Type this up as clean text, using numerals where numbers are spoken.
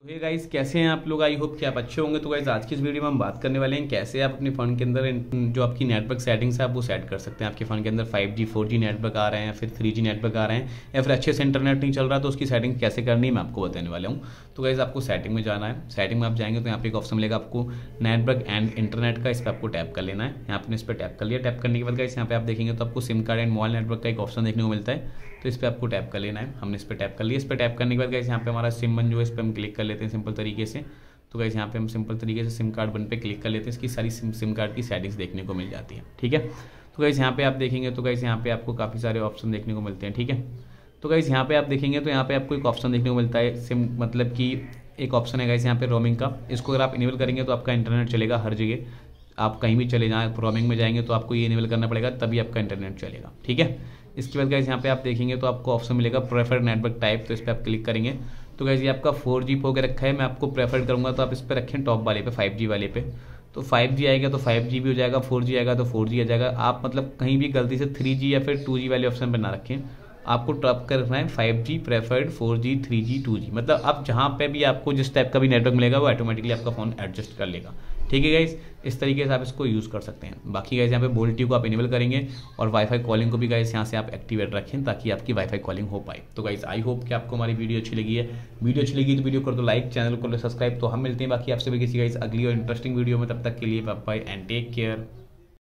Hey guys, कैसे हैं आप लोग। आई होप कि आप अच्छे होंगे। तो गाइस, आज की इस वीडियो में हम बात करने वाले हैं कैसे आप अपने फ़ोन के अंदर जो आपकी नेटवर्क सेटिंग्स है आप वो सेट कर सकते हैं। आपके फ़ोन के अंदर 5G 4G नेटवर्क आ रहे हैं, फिर 3G नेटवर्क आ रहे हैं, या फिर अच्छे से इंटरनेट नहीं चल रहा, तो उसकी सेटिंग कैसे करनी है मैं आपको बताने वाला हूँ। तो गाइस, आपको सेटिंग में जाना है। सेटिंग में आप जाएंगे तो यहाँ पे एक ऑप्शन मिलेगा आपको नेटवर्क एंड इंटरनेट का। इस पर आपको टैप कर लेना है। यहाँ पे इस पर टैप कर लिया। टैप करने के बाद गाइस, यहाँ पे आप देखेंगे तो आपको SIM card and mobile network का एक ऑप्शन देखने को मिलता है। तो इस पर आपको टैप कर लेना है। हमने इस पर टैप कर लिया। इस पर टैप करने के बाद गाइस, यहाँ पे हमारा सिम वन जो है इस पर हम क्लिक कर लेते हैं सिंपल तरीके से। तो गाइस, यहाँ पे हम सिंपल तरीके से सिम कार्ड वन पे क्लिक कर लेते हैं। इसकी सारी सिम कार्ड की सेटिंग्स देखने को मिल जाती है। ठीक है। तो गाइस, यहाँ पे आप देखेंगे तो गाइस, यहाँ पे आपको काफ़ी सारे ऑप्शन देखने को मिलते हैं। ठीक है। तो गाइस, यहाँ पे आप देखेंगे तो यहाँ पे आपको एक ऑप्शन देखने को मिलता है सिम, मतलब कि एक ऑप्शन है गाइस यहाँ पे रोमिंग का। इसको अगर आप इनेबल करेंगे तो आपका इंटरनेट चलेगा हर जगह। आप कहीं भी चले जाएँ, रोमिंग में जाएंगे तो आपको ये इनेबल करना पड़ेगा, तभी आपका इंटरनेट चलेगा। ठीक है। इसके बाद गाइस, यहाँ पे आप देखेंगे तो आपको ऑप्शन मिलेगा प्रेफर्ड नेटवर्क टाइप। तो इस पर आप क्लिक करेंगे तो गाइस, ये आपका 4G पे होकर रखा है। मैं आपको प्रेफर करूंगा तो आप इस पर रखें टॉप वाले पे, 5G वाले पे। तो 5G आएगा तो 5G भी हो जाएगा, 4G आएगा तो 4G आ जाएगा। आप मतलब कहीं भी गलती से 3G या फिर 2G वाले ऑप्शन पर ना रखें। आपको टॉप कर रखना है 5G preferred, 4G 3G 2G। मतलब आप जहाँ पे भी आपको जिस टाइप का भी नेटवर्क मिलेगा वो ऑटोमेटिकली आपका फ़ोन एडजस्ट कर लेगा। ठीक है गाइस, इस तरीके से आप इसको यूज़ कर सकते हैं। बाकी गाइस, यहाँ पे बोल्टी को आप इनेबल करेंगे और वाईफाई कॉलिंग को भी गाइस यहाँ से आप एक्टिवेट रखें ताकि आपकी वाईफाई कॉलिंग हो पाए। तो गाइस, आई होप कि आपको हमारी वीडियो अच्छी लगी है। वीडियो अच्छी लगी तो वीडियो कर दो लाइक, चैनल को लो सब्सक्राइब। तो हम मिलते हैं बाकी आपसे भी किसी गाइस अगली और इंटरेस्टिंग वीडियो में। तब तक के लिए bye bye and take care.